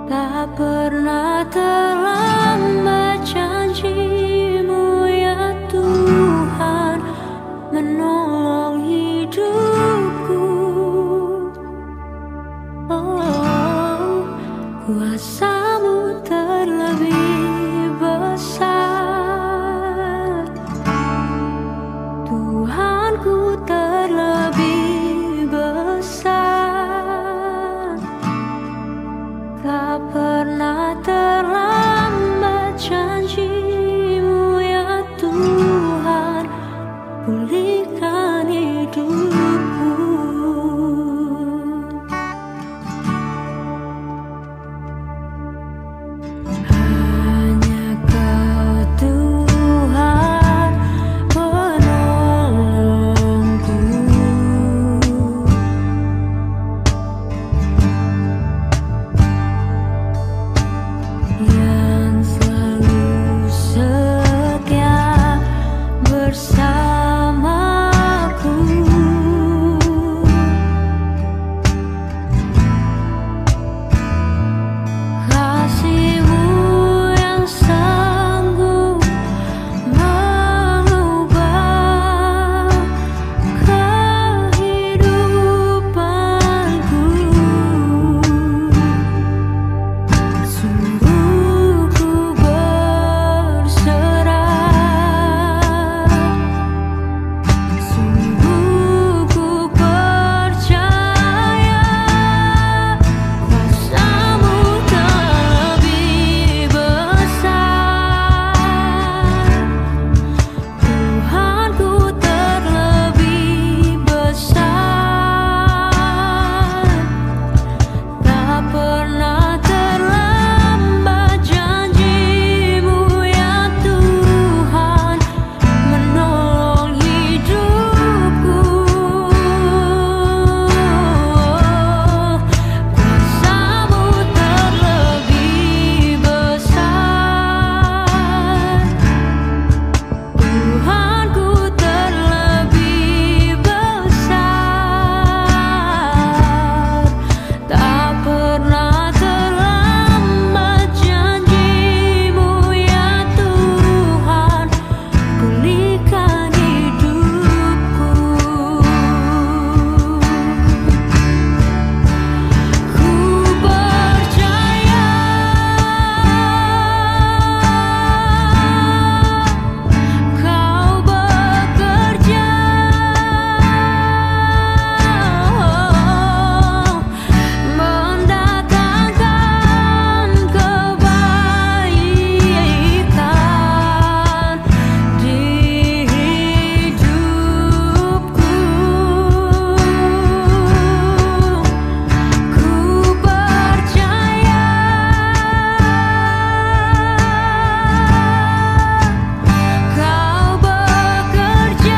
Tak pernah terlambat janji-Mu ya Tuhan menolong hidupku. Oh, kuasa-Mu terlebih besar, Tuhanku terlebih besar. Tak pernah terlambat janji-Mu ya Tuhan, pulihkan hidupku. Hanya Kau Tuhan penolongku, yang selalu setia bersamaku. Kasih-Mu yang sanggup mengubah kehidupanku. Sungguh ku berserah, sungguh ku percaya kuasa-Mu terlebih besar, Tuhanku terlebih besar. Tak pernah terlambat janji-Mu ya Tuhan menolong hidupku. Kuasa-Mu terlebih besar, Tuhanku terlebih besar. Tak pernah terlambat janji-Mu ya Tuhan, pulihkan hidupku. Ku percaya Kau bekerja mendatangkan kebaikan di hidupku. Ku percaya Kau bekerja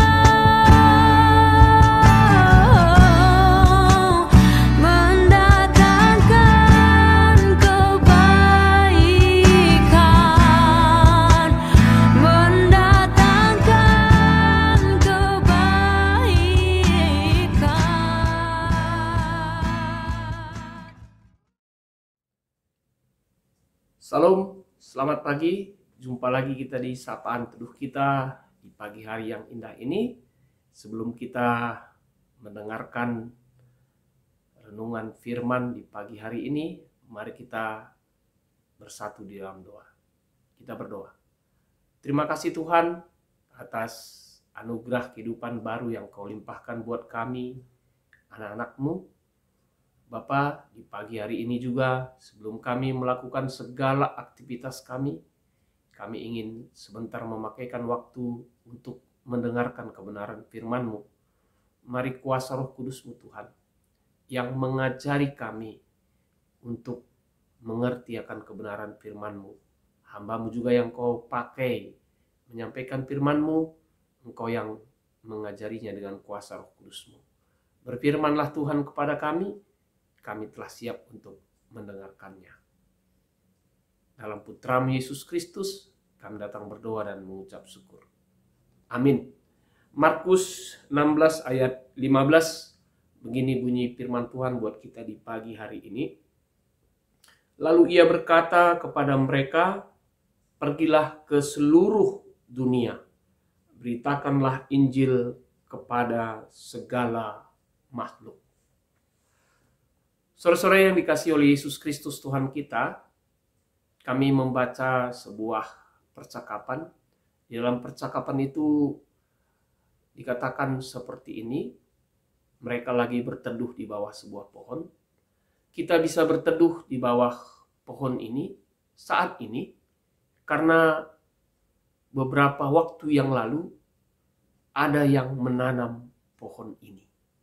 mendatangkan kebaikan, mendatangkan kebaikan. Salam, selamat pagi. Jumpa lagi kita di Sapaan Teduh kita di pagi hari yang indah ini. Sebelum kita mendengarkan renungan firman di pagi hari ini, mari kita bersatu di dalam doa. Kita berdoa. Terima kasih Tuhan atas anugerah kehidupan baru yang Kau limpahkan buat kami, anak-anak-Mu. Bapa, di pagi hari ini juga sebelum kami melakukan segala aktivitas kami ingin sebentar memakaikan waktu untuk mendengarkan kebenaran firman-Mu. Mari kuasa Roh Kudus-Mu Tuhan yang mengajari kami untuk mengerti akan kebenaran firman-Mu. Hamba-Mu juga yang Kau pakai menyampaikan firman-Mu, Engkau yang mengajarinya dengan kuasa Roh Kudus-Mu. Berfirmanlah Tuhan kepada kami telah siap untuk mendengarkannya. Dalam Putra-Mu Yesus Kristus, kami datang berdoa dan mengucap syukur. Amin. Markus 16 ayat 15, begini bunyi firman Tuhan buat kita di pagi hari ini. Lalu ia berkata kepada mereka, "Pergilah ke seluruh dunia, beritakanlah Injil kepada segala makhluk." Saudara-saudara yang dikasihi oleh Yesus Kristus Tuhan kita, kami membaca sebuah percakapan. Di dalam percakapan itu dikatakan seperti ini, mereka lagi berteduh di bawah sebuah pohon. Kita bisa berteduh di bawah pohon ini saat ini karena beberapa waktu yang lalu ada yang menanam pohon ini.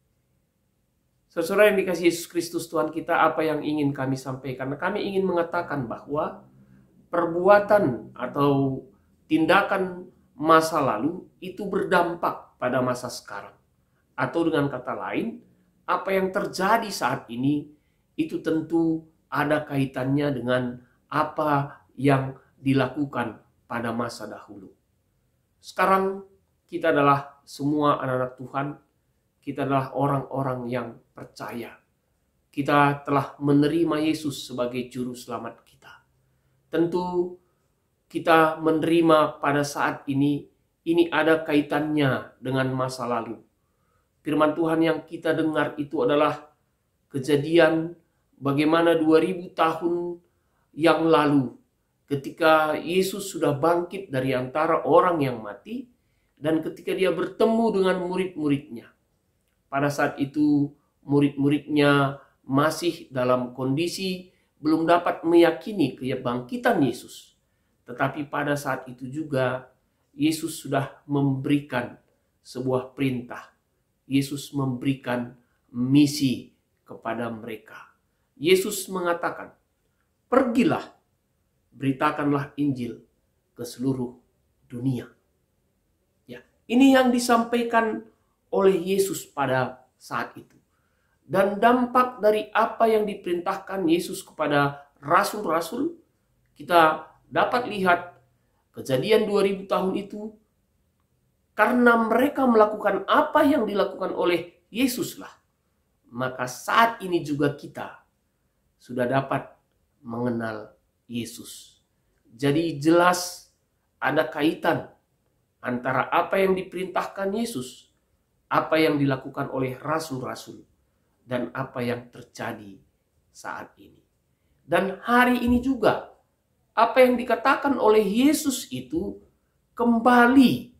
Saudara yang dikasihi Yesus Kristus Tuhan kita, apa yang ingin kami sampaikan? Kami ingin mengatakan bahwa perbuatan atau tindakan masa lalu itu berdampak pada masa sekarang. Atau dengan kata lain, apa yang terjadi saat ini itu tentu ada kaitannya dengan apa yang dilakukan pada masa dahulu. Sekarang kita adalah semua anak-anak Tuhan, kita adalah orang-orang yang percaya. Kita telah menerima Yesus sebagai juru selamat kita. Tentu kita menerima pada saat ini ada kaitannya dengan masa lalu. Firman Tuhan yang kita dengar itu adalah kejadian bagaimana 2000 tahun yang lalu ketika Yesus sudah bangkit dari antara orang yang mati dan ketika dia bertemu dengan murid-muridnya. Pada saat itu murid-muridnya masih dalam kondisi belum dapat meyakini kebangkitan Yesus. Tetapi pada saat itu juga Yesus sudah memberikan sebuah perintah. Yesus memberikan misi kepada mereka. Yesus mengatakan, "Pergilah, beritakanlah Injil ke seluruh dunia." Ya, ini yang disampaikan oleh Yesus pada saat itu. Dan dampak dari apa yang diperintahkan Yesus kepada rasul-rasul, kita dapat lihat kejadian 2000 tahun itu, karena mereka melakukan apa yang dilakukan oleh Yesus lah, maka saat ini juga kita sudah dapat mengenal Yesus. Jadi jelas ada kaitan antara apa yang diperintahkan Yesus, apa yang dilakukan oleh rasul-rasul, dan apa yang terjadi saat ini. Dan hari ini juga, apa yang dikatakan oleh Yesus itu kembali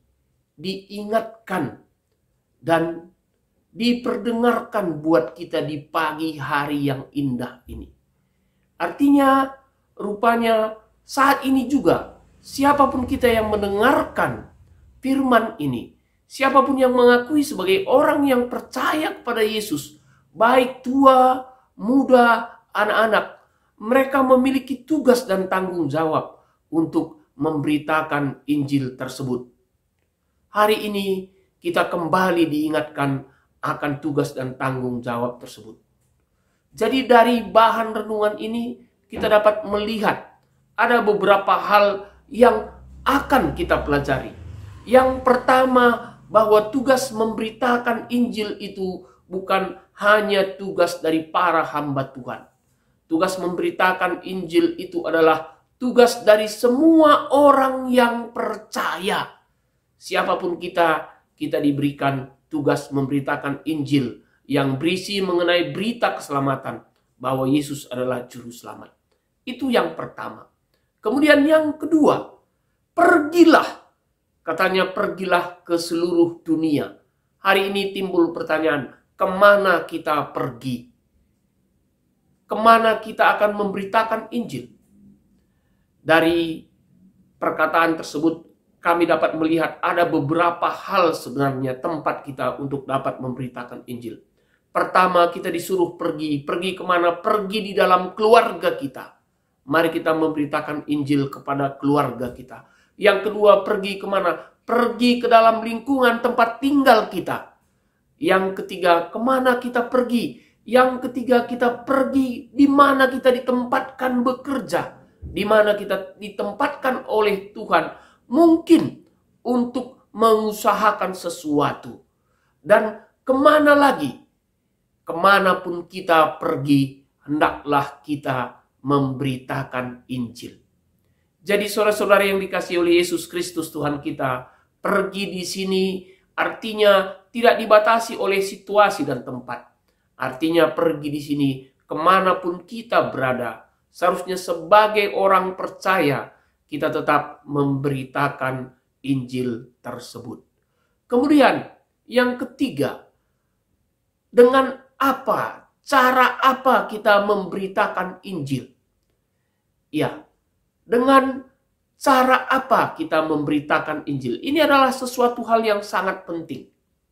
diingatkan dan diperdengarkan buat kita di pagi hari yang indah ini. Artinya, rupanya saat ini juga, siapapun kita yang mendengarkan firman ini, siapapun yang mengakui sebagai orang yang percaya kepada Yesus, baik tua, muda, anak-anak, mereka memiliki tugas dan tanggung jawab untuk memberitakan Injil tersebut. Hari ini kita kembali diingatkan akan tugas dan tanggung jawab tersebut. Jadi dari bahan renungan ini kita dapat melihat ada beberapa hal yang akan kita pelajari. Yang pertama, bahwa tugas memberitakan Injil itu bukan hanya tugas dari para hamba Tuhan. Tugas memberitakan Injil itu adalah tugas dari semua orang yang percaya. Siapapun kita diberikan tugas memberitakan Injil yang berisi mengenai berita keselamatan bahwa Yesus adalah juru selamat. Itu yang pertama. Kemudian yang kedua, pergilah. Katanya pergilah ke seluruh dunia. Hari ini timbul pertanyaan, kemana kita pergi? Kemana kita akan memberitakan Injil? Dari perkataan tersebut kami dapat melihat ada beberapa hal sebenarnya tempat kita untuk dapat memberitakan Injil. Pertama, kita disuruh pergi. Pergi kemana? Pergi di dalam keluarga kita. Mari kita memberitakan Injil kepada keluarga kita. Yang kedua, pergi kemana? Pergi ke dalam lingkungan tempat tinggal kita. Yang ketiga, kemana kita pergi? Yang ketiga, kita pergi di mana kita ditempatkan bekerja. Di mana kita ditempatkan oleh Tuhan. Mungkin untuk mengusahakan sesuatu. Dan kemana lagi? Kemanapun kita pergi, hendaklah kita memberitakan Injil. Jadi saudara-saudara yang dikasihi oleh Yesus Kristus Tuhan kita, pergi di sini artinya tidak dibatasi oleh situasi dan tempat. Artinya pergi di sini kemanapun kita berada, seharusnya sebagai orang percaya kita tetap memberitakan Injil tersebut. Kemudian yang ketiga, dengan apa, cara apa kita memberitakan Injil? Ya, dengan cara apa kita memberitakan Injil? Ini adalah sesuatu hal yang sangat penting.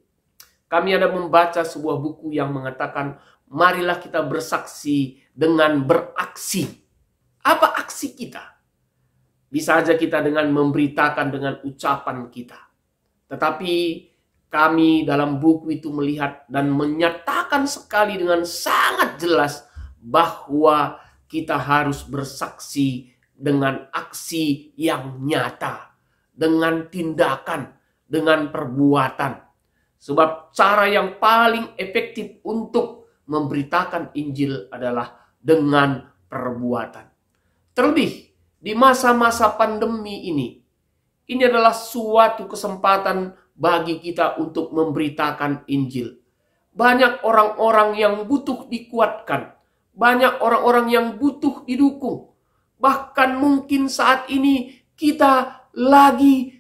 Kami ada membaca sebuah buku yang mengatakan, marilah kita bersaksi dengan beraksi. Apa aksi kita? Bisa saja kita dengan memberitakan dengan ucapan kita. Tetapi kami dalam buku itu melihat dan menyatakan sekali dengan sangat jelas bahwa kita harus bersaksi dengan aksi yang nyata, dengan tindakan, dengan perbuatan. Sebab cara yang paling efektif untuk memberitakan Injil adalah dengan perbuatan. Terlebih di masa-masa pandemi ini adalah suatu kesempatan bagi kita untuk memberitakan Injil. Banyak orang-orang yang butuh dikuatkan, banyak orang-orang yang butuh didukung. Bahkan mungkin saat ini kita lagi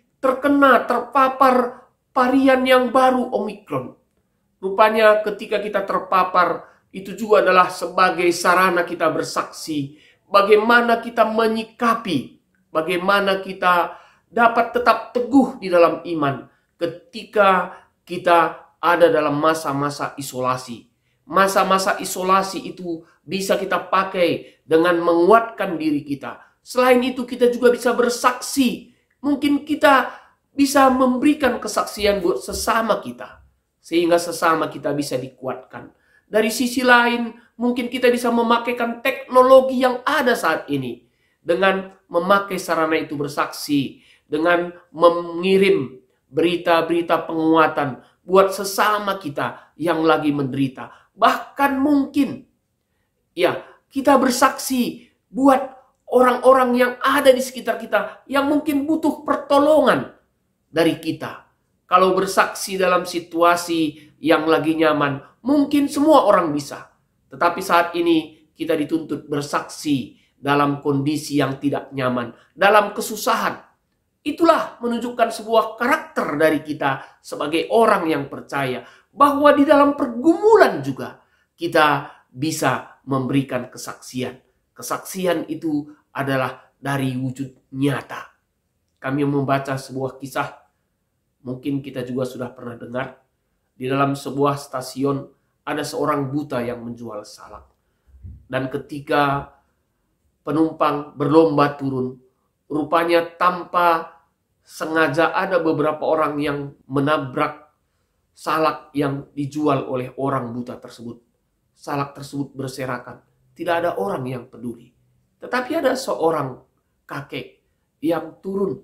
terpapar varian yang baru Omikron. Rupanya ketika kita terpapar, itu juga adalah sebagai sarana kita bersaksi. Bagaimana kita menyikapi, bagaimana kita dapat tetap teguh di dalam iman ketika kita ada dalam masa-masa isolasi. Masa-masa isolasi itu bisa kita pakai dengan menguatkan diri kita. Selain itu kita juga bisa bersaksi. Mungkin kita bisa memberikan kesaksian buat sesama kita, sehingga sesama kita bisa dikuatkan. Dari sisi lain, mungkin kita bisa memakaikan teknologi yang ada saat ini dengan memakai sarana itu bersaksi, dengan mengirim berita-berita penguatan buat sesama kita yang lagi menderita. Bahkan mungkin ya kita bersaksi buat orang-orang yang ada di sekitar kita yang mungkin butuh pertolongan dari kita. Kalau bersaksi dalam situasi yang lagi nyaman, mungkin semua orang bisa. Tetapi saat ini kita dituntut bersaksi dalam kondisi yang tidak nyaman, dalam kesusahan. Itulah menunjukkan sebuah karakter dari kita sebagai orang yang percaya, bahwa di dalam pergumulan juga kita bisa memberikan kesaksian. Kesaksian itu adalah dari wujud nyata. Kami membaca sebuah kisah, mungkin kita juga sudah pernah dengar. Di dalam sebuah stasiun ada seorang buta yang menjual salak. Dan ketika penumpang berlomba turun, rupanya tanpa sengaja ada beberapa orang yang menabrak salak yang dijual oleh orang buta tersebut. Salak tersebut berserakan. Tidak ada orang yang peduli. Tetapi ada seorang kakek yang turun.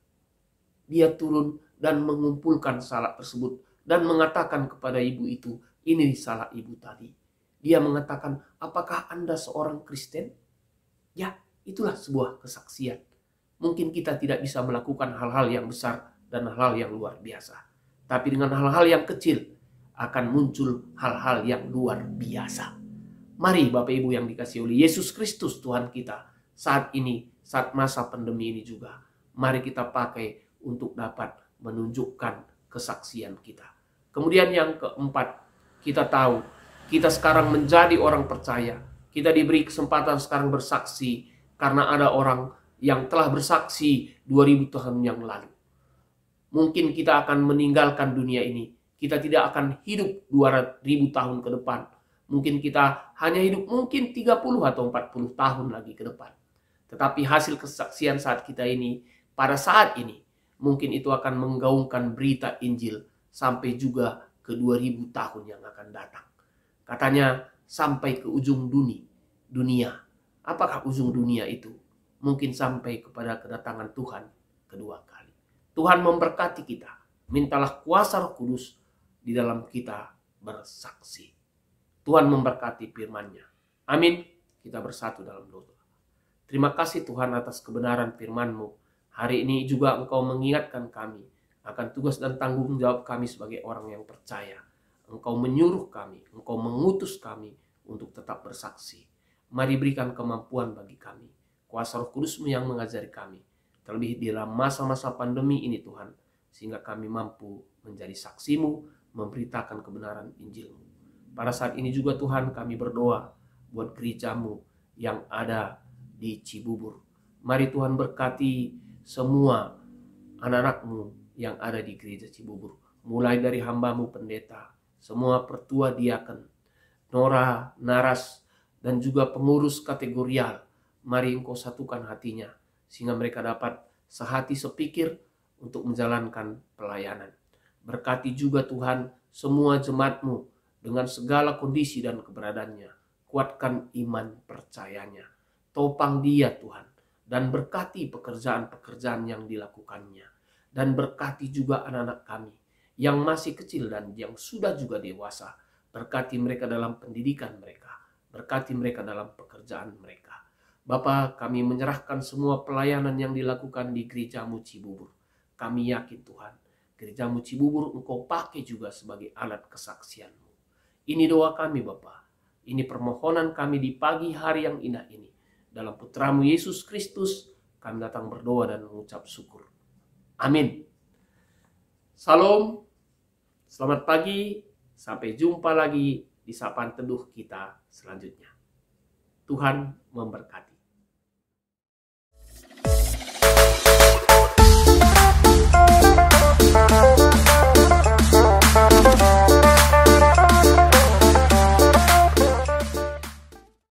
Dia turun dan mengumpulkan salak tersebut dan mengatakan kepada ibu itu, ini salak ibu tadi. Dia mengatakan, apakah Anda seorang Kristen? Ya, itulah sebuah kesaksian. Mungkin kita tidak bisa melakukan hal-hal yang besar dan hal-hal yang luar biasa. Tapi dengan hal-hal yang kecil akan muncul hal-hal yang luar biasa. Mari Bapak Ibu yang dikasihi oleh Yesus Kristus Tuhan kita, saat ini, saat masa pandemi ini juga, mari kita pakai untuk dapat menunjukkan kesaksian kita. Kemudian yang keempat, kita tahu kita sekarang menjadi orang percaya. Kita diberi kesempatan sekarang bersaksi karena ada orang yang telah bersaksi 2000 tahun yang lalu. Mungkin kita akan meninggalkan dunia ini. Kita tidak akan hidup 2000 tahun ke depan. Mungkin kita hanya hidup mungkin 30 atau 40 tahun lagi ke depan. Tetapi hasil kesaksian saat kita ini, pada saat ini, mungkin itu akan menggaungkan berita Injil sampai juga ke 2000 tahun yang akan datang. Katanya sampai ke ujung dunia. Apakah ujung dunia itu? Mungkin sampai kepada kedatangan Tuhan kedua kali. Tuhan memberkati kita. Mintalah kuasa Roh Kudus di dalam kita bersaksi. Tuhan memberkati firman-Nya. Amin. kita bersatu dalam doa. Terima kasih Tuhan atas kebenaran firman-Mu. Hari ini juga Engkau mengingatkan kami akan tugas dan tanggung jawab kami sebagai orang yang percaya. Engkau menyuruh kami, Engkau mengutus kami untuk tetap bersaksi. Mari berikan kemampuan bagi kami. Kuasa Roh Kudus-Mu yang mengajari kami. Terlebih di dalam masa-masa pandemi ini Tuhan. Sehingga kami mampu menjadi saksi-Mu, memberitakan kebenaran Injil-Mu. Pada saat ini juga Tuhan kami berdoa buat gereja-Mu yang ada di Cibubur. Mari Tuhan berkati semua anak-anak-Mu yang ada di gereja Cibubur. Mulai dari hamba-Mu pendeta, semua pertua diaken, Nora, Naras, dan juga pengurus kategorial. Mari Engkau satukan hatinya, sehingga mereka dapat sehati sepikir untuk menjalankan pelayanan. Berkati juga Tuhan semua jemaat-Mu dengan segala kondisi dan keberadaannya. Kuatkan iman percayanya. Topang dia Tuhan. Dan berkati pekerjaan-pekerjaan yang dilakukannya. Dan berkati juga anak-anak kami yang masih kecil dan yang sudah juga dewasa. Berkati mereka dalam pendidikan mereka. Berkati mereka dalam pekerjaan mereka. Bapa, kami menyerahkan semua pelayanan yang dilakukan di gereja-Mu Cibubur. Kami yakin Tuhan, gereja-Mu Cibubur Engkau pakai juga sebagai alat kesaksian-Mu. Ini doa kami Bapa. Ini permohonan kami di pagi hari yang indah ini. Dalam Putra-Mu Yesus Kristus, kami datang berdoa dan mengucap syukur. Amin. Salam, selamat pagi, sampai jumpa lagi di sapaan teduh kita selanjutnya. Tuhan memberkati.